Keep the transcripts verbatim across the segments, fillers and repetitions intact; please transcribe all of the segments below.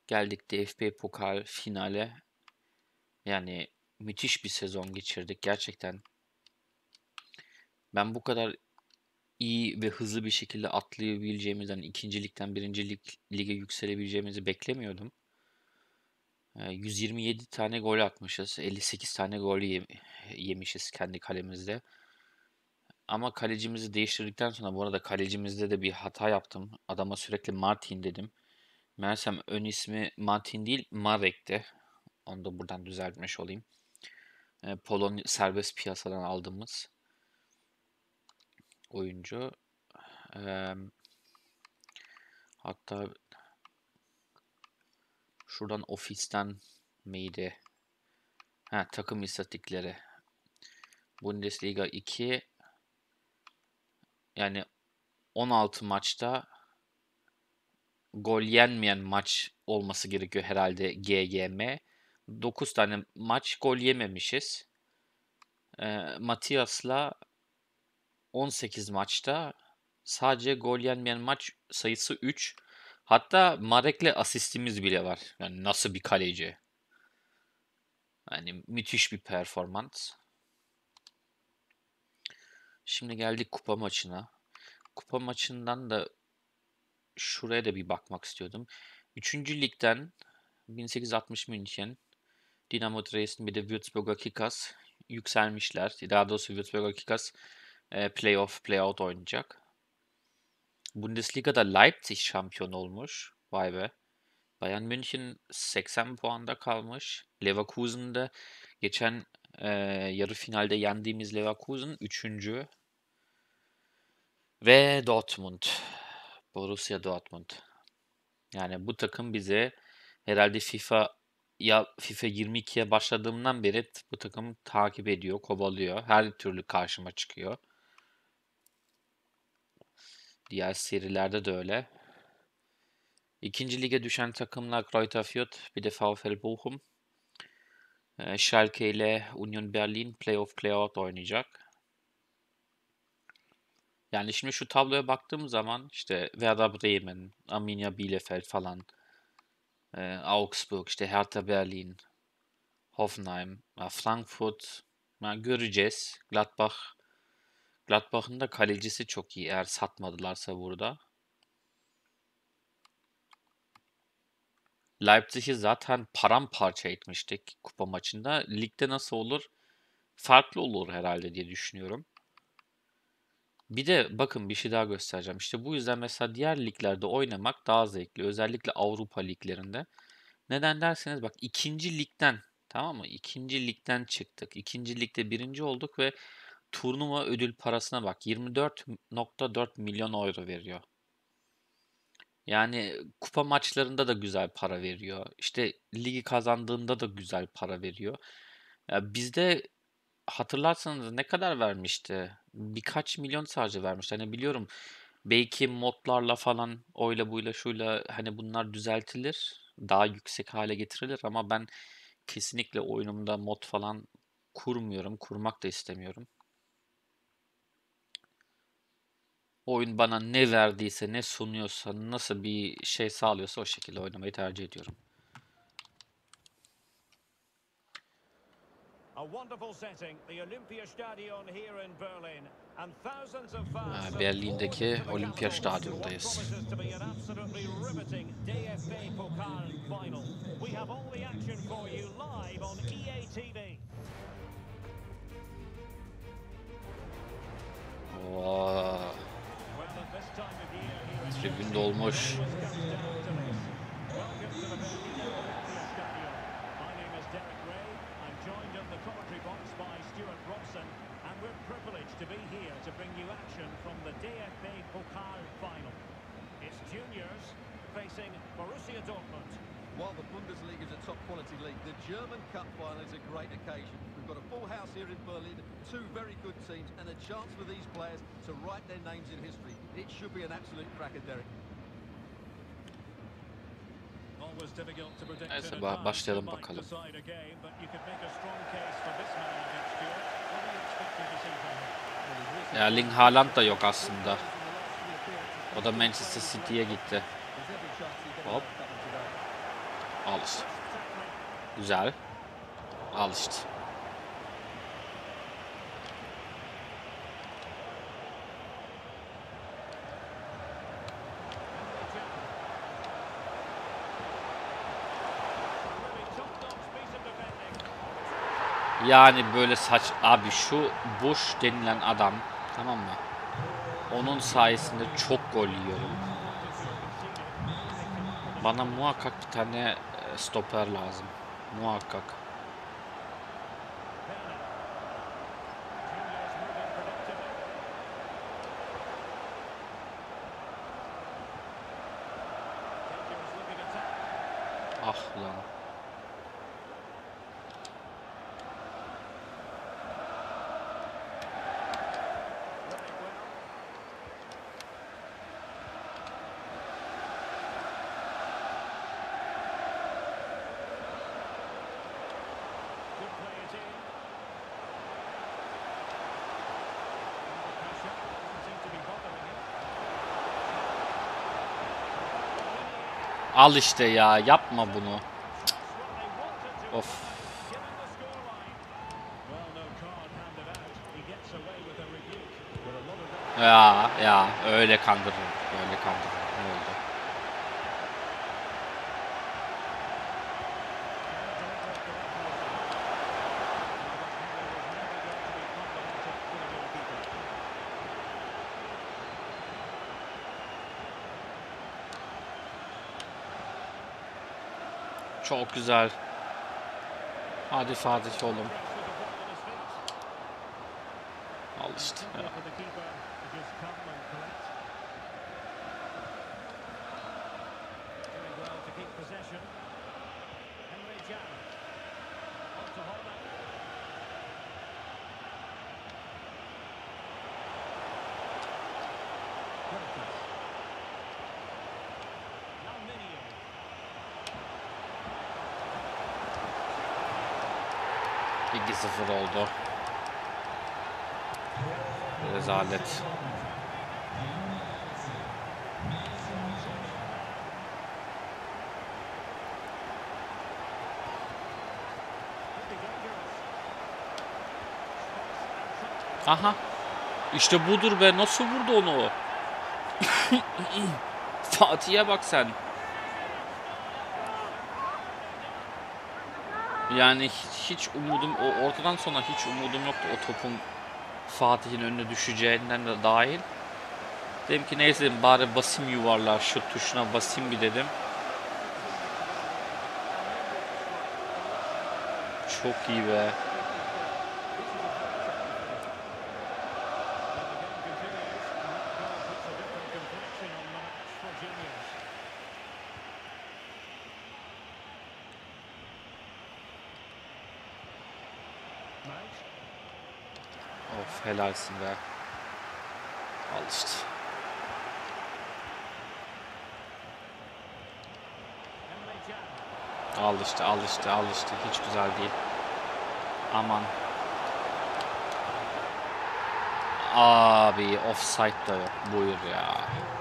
Geldik D F B Pokal finale. Yani müthiş bir sezon geçirdik gerçekten. Ben bu kadar iyi ve hızlı bir şekilde atlayabileceğimizden, ikinci ligden birinci lig, lige yükselebileceğimizi beklemiyordum. Ee, yüz yirmi yedi tane gol atmışız. elli sekiz tane gol ye- yemişiz kendi kalemizde. Ama kalecimizi değiştirdikten sonra bu arada kalecimizde de bir hata yaptım. Adama sürekli Martin dedim. Meğersem ön ismi Martin değil Marek'ti. Onu da buradan düzeltmiş olayım. E, Polonya serbest piyasadan aldığımız oyuncu. E, hatta şuradan ofisten miydi? Ha, takım istatistikleri. Bundesliga iki, yani on altı maçta gol yenmeyen maç olması gerekiyor herhalde G G M. dokuz tane maç gol yememişiz. E, Matias'la on sekiz maçta sadece gol yenmeyen maç sayısı üç. Hatta Marek'le asistimiz bile var. Yani nasıl bir kaleci? Yani müthiş bir performans. Şimdi geldik kupa maçına. Kupa maçından da şuraya da bir bakmak istiyordum. Üçüncü ligden bin sekiz yüz altmış München, Dinamo Dresden bir de Würzburger Kickers yükselmişler. Daha doğrusu Würzburger Kickers e, playoff, playout oynayacak. Bundesliga'da Leipzig şampiyon olmuş. Vay be. Bayern München seksen puanda kalmış. Leverkusen'de geçen e, yarı finalde yendiğimiz Leverkusen üçüncü. Ve Dortmund. Borussia Dortmund. Yani bu takım bize herhalde FIFA ya FIFA yirmi ikiye başladığımdan beri bu takım takip ediyor, kovalıyor. Her türlü karşıma çıkıyor. Diğer serilerde de öyle. İkinci lige düşen takımlar Greuther Fürth, bir de VfL Bochum. Ee, Schalke ile Union Berlin playoff playout oynayacak. Yani şimdi şu tabloya baktığım zaman işte Werder Bremen, Arminia Bielefeld falan, e, Augsburg, işte Hertha Berlin, Hoffenheim, ya Frankfurt, ya göreceğiz. Gladbach, Gladbach'ın da kalecisi çok iyi eğer satmadılarsa burada. Leipzig'i zaten paramparça etmiştik kupa maçında. Ligde nasıl olur? Farklı olur herhalde diye düşünüyorum. Bir de bakın bir şey daha göstereceğim. İşte bu yüzden mesela diğer liglerde oynamak daha zevkli. Özellikle Avrupa liglerinde. Neden derseniz bak ikinci ligden, tamam mı? İkinci ligden çıktık. İkinci ligde birinci olduk ve turnuva ödül parasına bak. yirmi dört nokta dört milyon euro veriyor. Yani kupa maçlarında da güzel para veriyor. İşte ligi kazandığında da güzel para veriyor. Ya bizde hatırlarsanız ne kadar vermişti? Birkaç milyon sadece vermişti. Hani biliyorum belki modlarla falan oyla buyla şuyla hani bunlar düzeltilir. Daha yüksek hale getirilir ama ben kesinlikle oyunumda mod falan kurmuyorum. Kurmak da istemiyorum. Oyun bana ne verdiyse, ne sunuyorsa, nasıl bir şey sağlıyorsa o şekilde oynamayı tercih ediyorum. A wonderful setting, the Olympiastadion here in Berlin, and thousands of fans Ha, have poured Berlin'deki into the Olimpia capital for what Stadyum'dayız. promises to be an absolutely riveting D F B Pokal final. We have all the action for you live on E A T V. Oo, Well, at this time of year here in tribün Germany, dolmuş. it always comes down to this. Welcome to the Berliner Olympiastadion. My name is Derek Ray. I'm joined in the commentary box by Stuart Robson, and we're privileged to be here to bring you action from the D F B Pokal final. It's juniors facing Borussia Dortmund. While the Bundesliga is a top-quality league, the German Cup final is a great occasion. We've got a full house here in Berlin, two very good teams, and a chance for these players to write their names in history. It should be an absolute cracker, Derek. Always difficult to predict Neyse in ba- advance who başlayalım might bakalım. decide a game, but you could make a strong case for this man, I think, Stuart. What are you expecting to see from him? Erling Haaland da yok aslında. O da Manchester City'ye gitti. There's every chance he's going to Hop. have a couple today. Al işte. Güzel. Al işte. Yani böyle saç abi, şu Bush denilen adam, tamam mı? Onun sayesinde çok gol yiyorum. Bana muhakkak bir tane stoper lazım. Muhakkak. Ah lan. Al işte ya, yapma bunu. Of. Ya ya öyle kandırır. Öyle kandırır. Ne oldu? Çok güzel. Hadi Fatih oğlum. Al işte. Ya. iki sıfır oldu. Rezalet. Aha. İşte budur be. Nasıl vurdu onu? Fatih'e bak sen. Yani hiç, hiç umudum, o ortadan sonra hiç umudum yoktu o topun Fatih'in önüne düşeceğinden de dahil. Dedim ki neyse dedim, bari basayım yuvarlar, şu tuşuna basayım bir dedim. Çok iyi be. Of, helalsin be. Al işte. Al işte, al işte, al işte. Hiç güzel değil. Aman. Abi offside da yok. Buyur ya.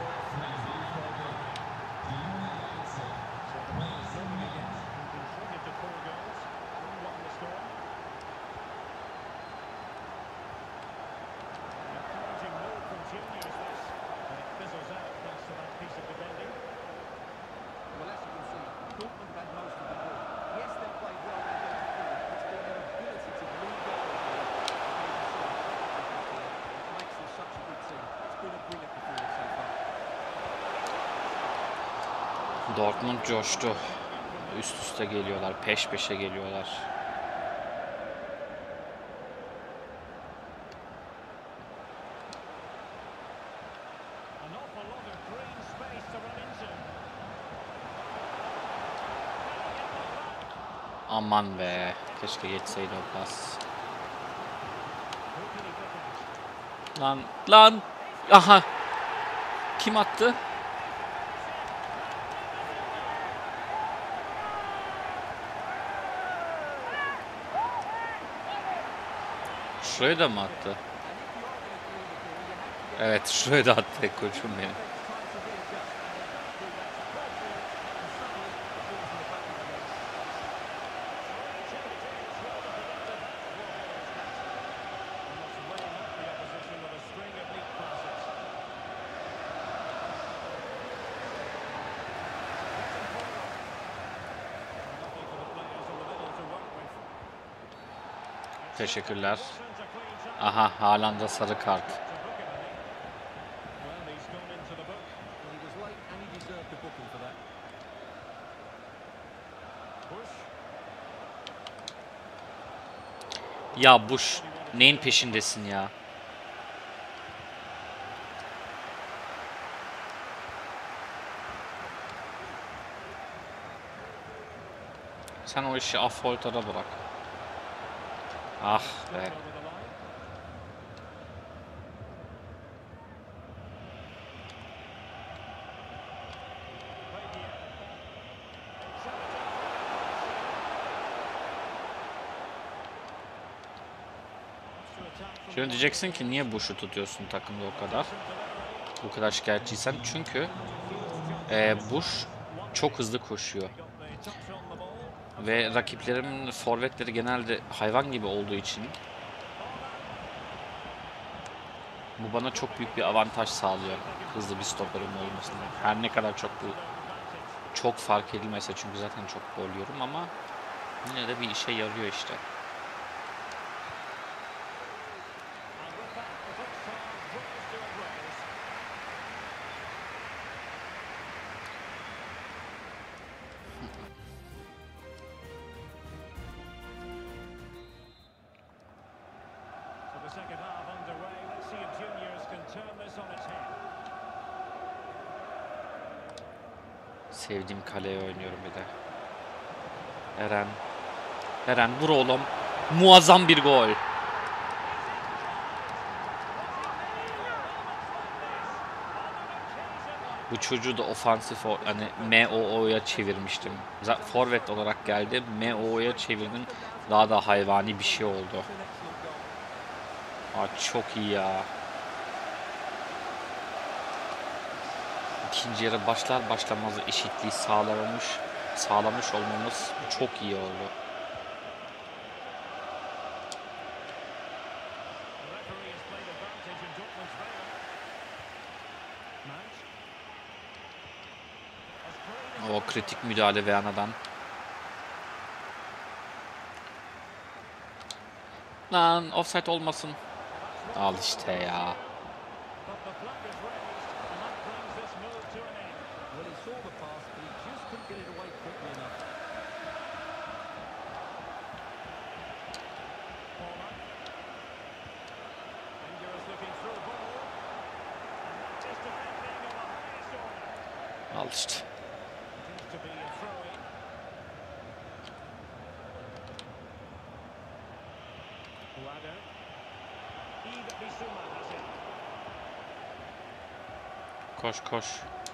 Dortmund coştu. Üst üste geliyorlar. Peş peşe geliyorlar. Aman be. Keşke geçseydi o pas. Lan lan. Aha. Kim attı? Şuraya da mı attı? Evet, şuraya da attı koçum benim. Teşekkürler. Aha, Haaland'a sarı kart. Well, he's gone into the book. Well, he was late and he deserved the booking for that. Bush. Ya Bush, neyin peşindesin ya? Sen o işi Affolter'a bırak. Ah be. Over the line. Şimdi diyeceksin ki niye Bush'u tutuyorsun takımda o kadar? Bu kadar şikayetçiysen. Çünkü e, Bush çok hızlı koşuyor. Ve rakiplerimin forvetleri genelde hayvan gibi olduğu için bu bana çok büyük bir avantaj sağlıyor. Hızlı bir stoperim olmasına. Her ne kadar çok bu çok fark edilmese, çünkü zaten çok gol yiyorum, ama yine de bir işe yarıyor işte. So the second half underway. Let's see if Juniors can turn this on its head. Sevdiğim kaleye oynuyorum bir de. Eren. Eren vur oğlum. Muazzam bir gol. Bu çocuğu da ofansif, hani M O O'ya çevirmiştim. Za- Forvet olarak geldi. M O O'ya çevirdim. Daha da hayvani bir şey oldu. Aa, çok iyi ya. İkinci yarı başlar başlamaz eşitliği sağlamış, sağlamış olmamız çok iyi oldu. The referee has played advantage in Dortmund's favour. Mount. Has played O kritik müdahale Veana'dan. Lan offside olmasın. Al işte ya. but the flag is raised, and that brings this move to an end. Well, he saw the pass, but he just couldn't get it away quickly enough. Palmer. Dangerous looking through ball. And that is defending of the highest order. Al işte. Seems to be a throw-in. Huada. Yves Bissouma has it. Koş koş.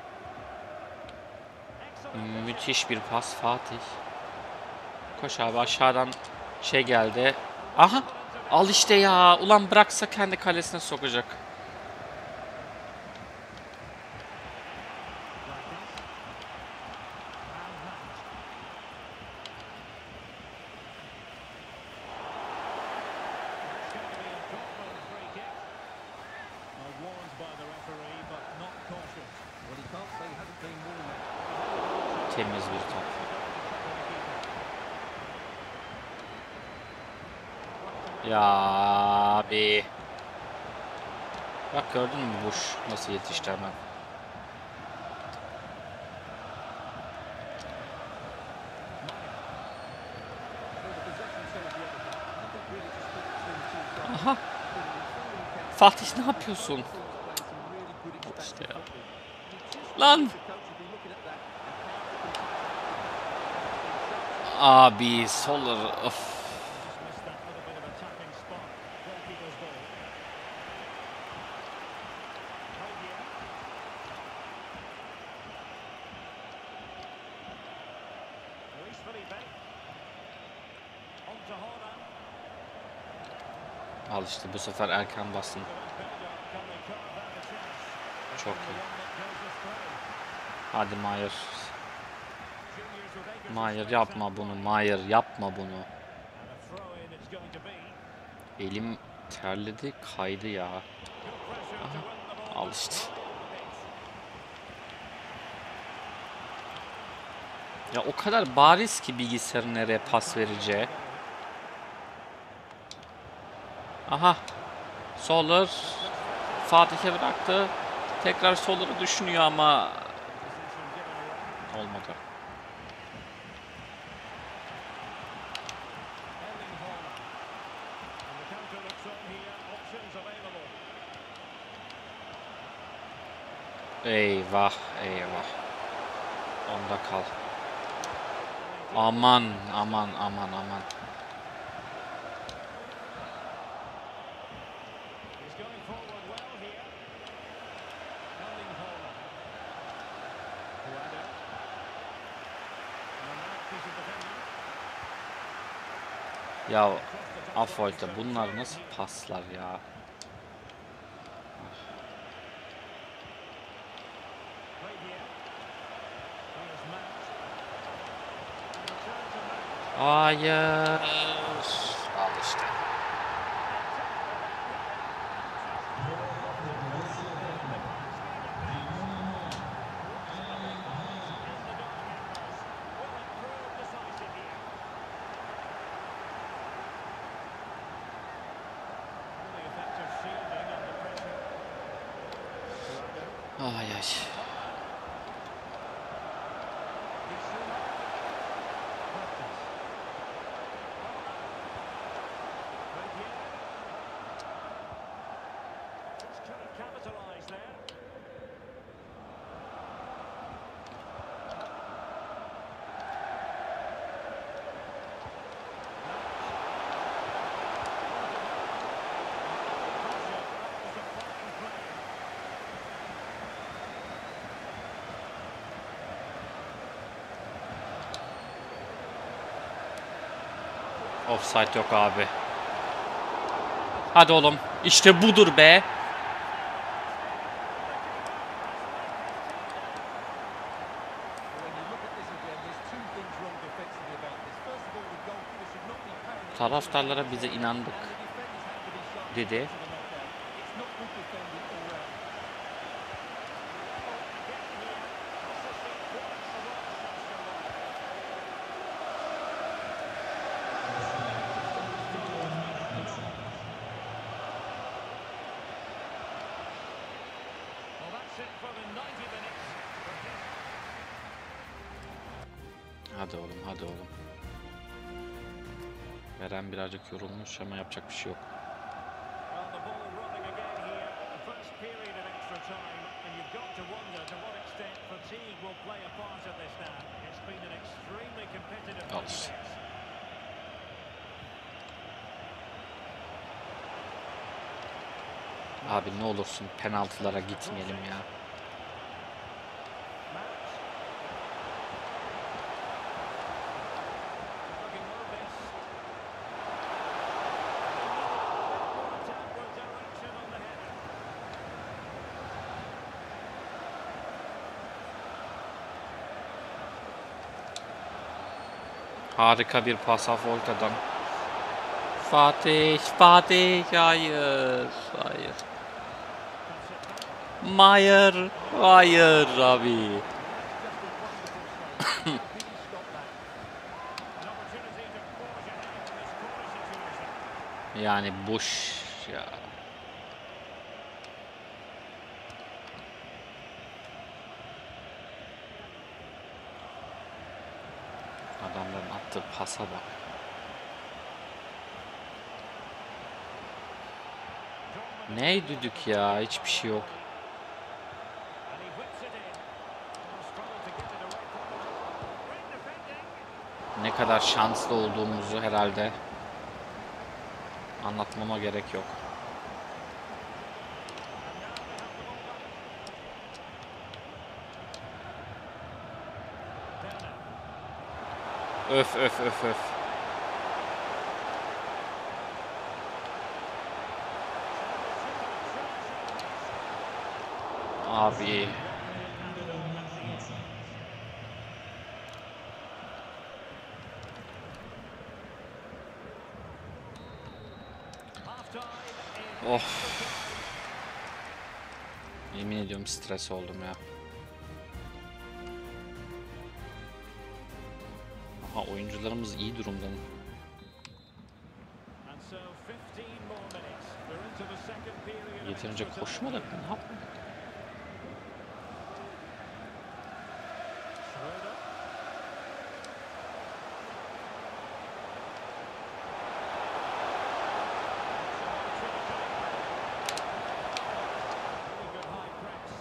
Excellent. Müthiş bir pas Fatih. Koş abi, aşağıdan şey geldi. Aha! Al işte ya. Ulan bıraksa kendi kalesine sokacak. It's going to be a Dortmund free kick. Well, warned by the referee, but not cautious. Well, he can't say he hasn't been warned. Temiz bir top. Ya abi. Bak gördün mü Bush nasıl yetişti hemen. Aha. Fatih ne yapıyorsun? İşte ya. Lan. Abi Solar. Of. Just missed that little bit of a tapping spot. Goalkeeper's ball. Hogian. Luis Felipe. On to Haaland. Al işte bu sefer erken bastın. Bellingham, can they carve out a chance? Çok The iyi. one that goes astray. Hadi Mayer. Juniors with acres of Mayer space yapma out bunu. wide. Mayer yapma bunu. And a throw-in it's going to be. Elim terledi, kaydı ya. Good pressure to win the ball. Al işte. Ya o kadar bariz ki bilgisayarın nereye pas vereceği. Aha. Solar. Fatih'e bıraktı. Tekrar Solar'ı düşünüyor ama olmadı. Eyvah, eyvah. Onda kal. Aman, aman, aman, aman. Ya Afoyta bunlar nasıl paslar ya? Hayır. Al işte. Ay ay. Offside yok abi. Hadi oğlum. İşte budur be. Taraftarlara bize inandık dedi. Hadi oğlum, hadi oğlum. Veren birazcık yorulmuş ama yapacak bir şey yok. Olsun. Abi ne olursun penaltılara gitmeyelim ya. Harika bir pas Afoyta'dan. Fatih, Fatih, hayır, hayır. Mayer, hayır abi. Yani boş ya. Adamların attığı pasa bak. Ne düdük ya? Hiçbir şey yok. Ne kadar şanslı olduğumuzu herhalde anlatmama gerek yok. Öf öf öf öf. Abi. Of. Yemin ediyorum stres oldum ya. Aha oyuncularımız iyi durumda. And so fifteen more minutes. Yeterince koşmadık mı? Ne yapmadık? Schroeder. Really good high press.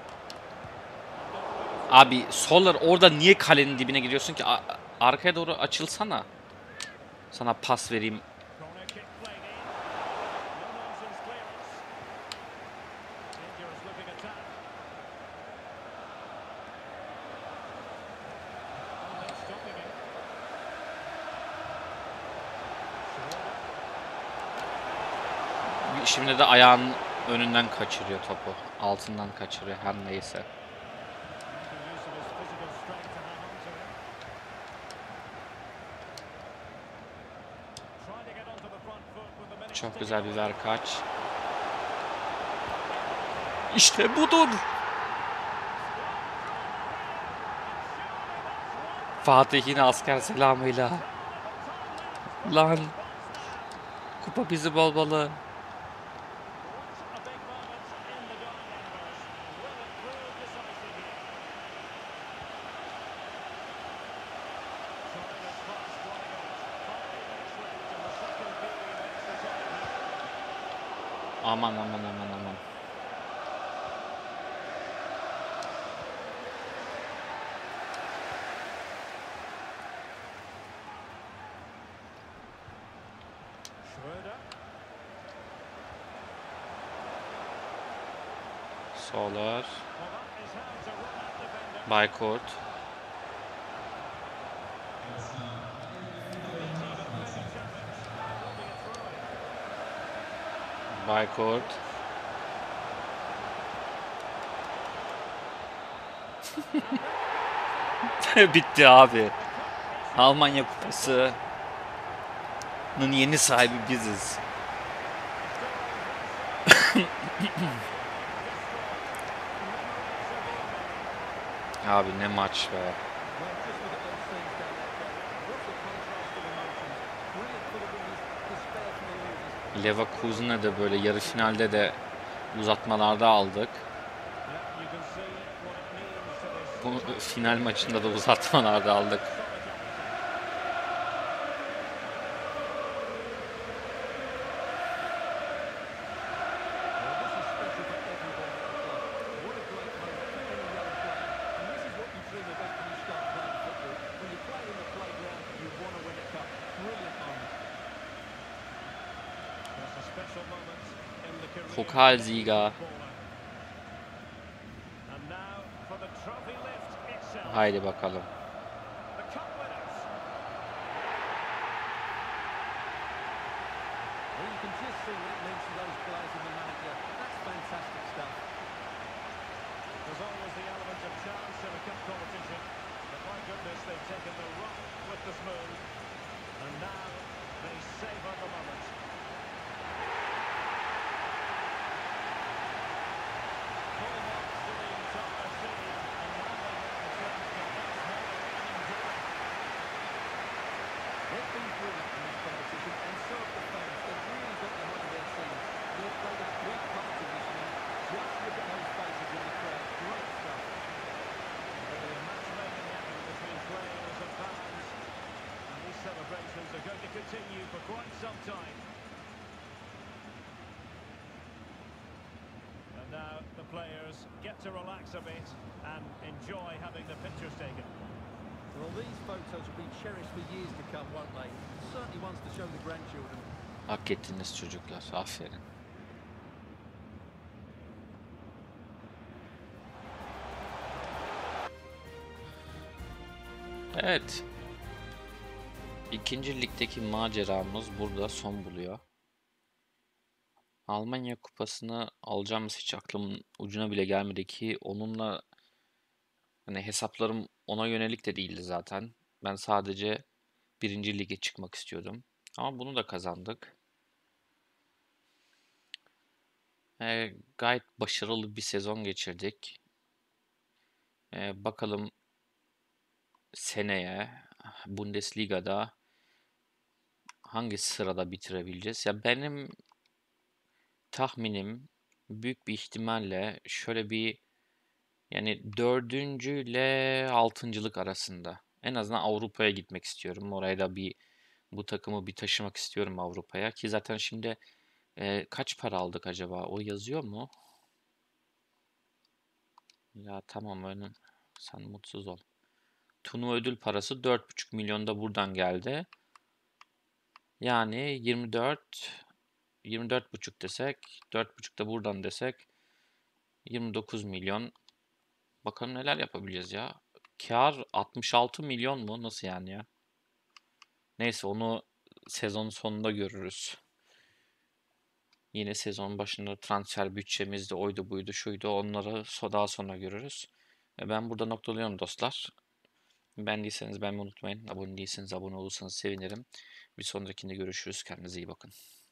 Abi Solar orada niye kalenin dibine giriyorsun ki? A- arkaya doğru açılsana. Sana pas vereyim. Corner kick played in. No nonsense clearance. Dangerous looking attack. Oh, that's stopping him. Schroeder. Şimdi de ayağın önünden kaçırıyor topu. Altından kaçırıyor her neyse. Making use of his physical strength to hang on to him. Trying to get onto the front foot with the minutes Çok ticking güzel bir away. verkaç. İşte budur. Fatih yine asker selamıyla. Lan. Kupa bizi bol bolu. A big moment in the dying embers. Will it prove decisive here? Trying his fast running out. Five minutes left in the second period of extra time here. Aman aman aman aman. Schroeder. Solar. Well, that is how to run at defender. Baykurt. Baykurt. Bitti abi. Almanya Kupası'nın yeni sahibi biziz. Abi ne maç be. Well, just look at those scenes down there, Trevor. What a contrast of emotions. Brilliant for the winners, despair for the losers. Leverkusen'e de böyle yarı finalde de uzatmalarda aldık. Yeah, you can see what it means to this. Bu final maçında da uzatmalarda aldık. Well, this is special for everyone at the club. What a great moment for any young player. And this is what you dream about when you start playing football. When you play in the playground, you want to win a cup. Brilliant moment. That's a special moment in the career of the Pokalsieger. footballer. And now for the trophy lift itself. Haydi bakalım. The cup winners. Well, you can just see what it means to those players and the manager. That's fantastic stuff. There's always the element of chance in a cup competition. But my goodness, they've taken the rough with the smooth. And now they savour the moment. Full marks to the entire team. And now they get the chance to exhale and enjoy. They've been brilliant in this competition, and so have the fans. They've really got behind their teams. They've played a big part in this win. Just look at those faces in the crowd. Great stuff. There'll be a match made in heaven between players and fans. And these celebrations are going to continue for quite some time. And now the players get to relax a bit and enjoy having the pictures taken. Well, these photos will be cherished for years to come, won't they? Certainly ones to show the grandchildren. Hak ettiniz çocuklar. Aferin. Evet. İkinci ligdeki maceramız burada son buluyor. Almanya Kupası'nı alacağımız hiç aklımın ucuna bile gelmedi ki onunla hani hesaplarım ona yönelik de değildi zaten. Ben sadece birinci lige çıkmak istiyordum. Ama bunu da kazandık. Ee, gayet başarılı bir sezon geçirdik. Ee, bakalım seneye Bundesliga'da hangi sırada bitirebileceğiz? Ya benim tahminim büyük bir ihtimalle şöyle bir yani dördüncü ile altıncılık arasında. En azından Avrupa'ya gitmek istiyorum. Oraya da bir bu takımı bir taşımak istiyorum Avrupa'ya. Ki zaten şimdi e, kaç para aldık acaba? O yazıyor mu? Ya tamam önüm. Sen mutsuz ol. Turnuva ödül parası dört buçuk milyon da buradan geldi. Yani yirmi dört yirmi dört buçuk desek, dört buçuk da buradan desek yirmi dokuz milyon. Bakalım neler yapabileceğiz ya. Kar altmış altı milyon mu? Nasıl yani ya? Neyse onu sezon sonunda görürüz. Yine sezon başında transfer bütçemizde oydu buydu şuydu onları so- daha sonra görürüz. E, Ben burada noktalıyorum dostlar. Beğendiyseniz beğenmeyi unutmayın. Abone değilseniz abone olursanız sevinirim. Bir sonrakinde görüşürüz. Kendinize iyi bakın.